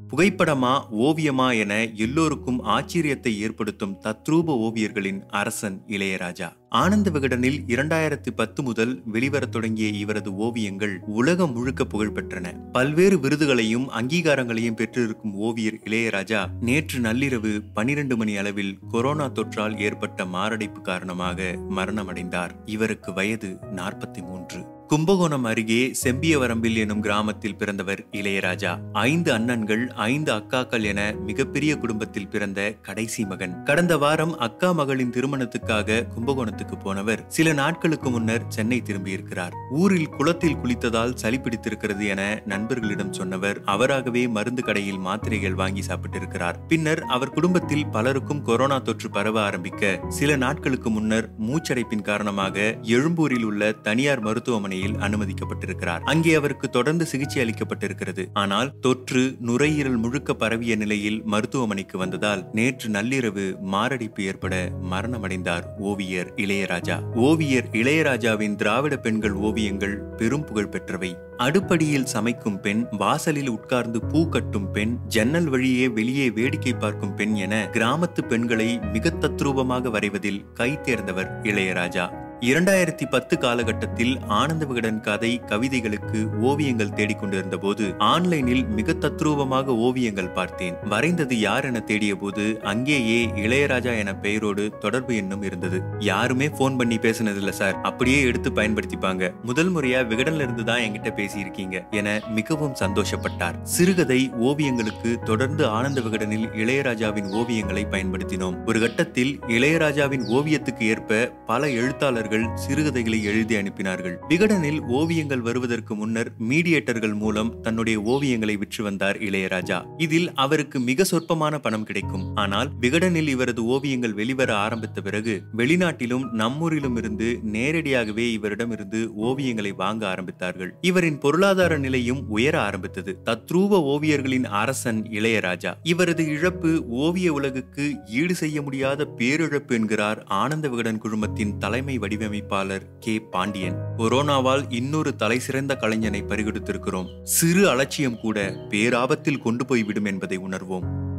புகைப்படமா ஓவியமா என எல்லோருக்கும் ஆச்சரியத்தை ஏற்படுத்தும் தத்ரூப ஓவியர்களின் அரசன் இளையராஜா. ஆனந்த விகடனில் 2010 முதல் வெளிவரத் தொடங்கிய இவரது ஓவியங்கள் உலகம் முழுக்க புகழ்பெற்றன. பல்வேறு விருதுகளையும் அங்கீகாரங்களையும் பெற்றிருக்கும் ஓவியர் இளையராஜா நேற்று நள்ளிரவு 12 மணி அளவில் கொரோனா தொற்றால் ஏற்பட்ட மாரடைப்பு காரணமாக மரணமடைந்தார். இவருக்கு வயது 43. கும்பகோணம் அருகே செம்பியவரம்பில் எனும் கிராமத்தில் பிறந்தவர் இளையராஜா. 5 அண்ணன்கள் 5 அக்காக்கள் என மிகப்பெரிய குடும்பத்தில் பிறந்த கடைசி மகன். கடந்த வாரம் அக்கா மகளின் திருமணத்துக்காக கும்பகோணத்துக்கு போனவர் சில நாட்களுக்கு முன்னர் சென்னை திரும்பியிருக்கிறார். ஊரில் குளத்தில் குளித்ததால் சளி பிடித்திருக்கிறது என நண்பர்களிடம் சொன்னவர் அவராகவே மருந்து கடையில் மாத்திரைகள் வாங்கி சாப்பிட்டிருக்கிறார். பின்னர் அவர் குடும்பத்தில் பலருக்கும் கொரோனா தொற்று பரவ ஆரம்பிக்க சில நாட்களுக்கு முன்னர் மூச்சடைப்பின் காரணமாக எழும்பூரில் உள்ள தனியார் மருத்துவமனை அனுமதிக்கப்பட்டிருக்கிறார். அங்கே அவருக்கு தொடர்ந்து சிகிச்சை அளிக்கப்பட்டிருக்கிறது. ஆனால் தொற்று நுரையீரல் முழுக்க பரவிய நிலையில் மருத்துவமனைக்கு வந்ததால் நேற்று நள்ளிரவு மாரடைப்பு ஏற்பட மரணமடைந்தார் ஓவியர் இளையராஜா. ஓவியர் இளையராஜாவின் திராவிட பெண்கள் ஓவியங்கள் பெரும் புகழ் பெற்றவை. அடுப்படியில் சமைக்கும் பெண், வாசலில் உட்கார்ந்து பூ கட்டும் பெண், ஜன்னல் வழியே வெளியே வேடிக்கை பார்க்கும் பெண் என கிராமத்து பெண்களை மிக தத்ரூபமாக வரைவதில் கை தேர்ந்தவர் இளையராஜா. 2010 காலகட்டத்தில் ஆனந்த விகடன் கதை கவிதைகளுக்கு ஓவியங்கள் தேடிக்கொண்டிருந்த போது ஆன்லைனில் மிக தத்ரூபமாக ஓவியங்கள் பார்த்தேன். வரைந்தது யார் என தேடிய போது அங்கேயே இளையராஜா என பெயரோடு தொடர்பு எண்ணும் இருந்தது. யாருமே போன் பண்ணி பேசினதில்ல சார், அப்படியே எடுத்து பயன்படுத்திப்பாங்க. முதல் முறையா விகடன்ல இருந்து தான் என்கிட்ட பேசியிருக்கீங்க என மிகவும் சந்தோஷப்பட்டார். சிறுகதை ஓவியங்களுக்கு தொடர்ந்து ஆனந்த விகடனில் இளையராஜாவின் ஓவியங்களை பயன்படுத்தினோம். ஒரு கட்டத்தில் இளையராஜாவின் ஓவியத்துக்கு ஏற்ப பல எழுத்தாளர்கள் சிறுகதைகளை எழுதி அனுப்பினார்கள். விகடனில் ஓவியங்கள் வருவதற்கு முன்னர் மீடியேட்டர்கள் மூலம் தன்னுடைய ஓவியங்களை விற்று வந்தார் இளையராஜா. இதில் அவருக்கு மிக சொற்பமான பணம் கிடைக்கும். ஆனால் விகடனில் இவரது ஓவியங்கள் வெளிவர ஆரம்பித்த பிறகு வெளிநாட்டிலும் நம்மூரிலும் இருந்து நேரடியாகவே இவரிடம் இருந்து ஓவியங்களை வாங்க ஆரம்பித்தார்கள். இவரின் பொருளாதார நிலையும் உயர ஆரம்பித்தது. தத்ரூப ஓவியர்களின் அரசன் இளையராஜா. இவரது இழப்பு ஓவிய உலகுக்கு ஈடு செய்ய முடியாத பேரிழப்பு என்கிறார் ஆனந்த விகடன் குழுமத்தின் தலைமை வடிவமைப்பாளர் கே. பாண்டியன். கொரோனாவால் இன்னொரு தலை சிறந்த கலைஞனை பறிகொடுத்திருக்கிறோம். சிறு அலட்சியம் கூட பேராபத்தில் கொண்டு போய்விடும் என்பதை உணர்வோம்.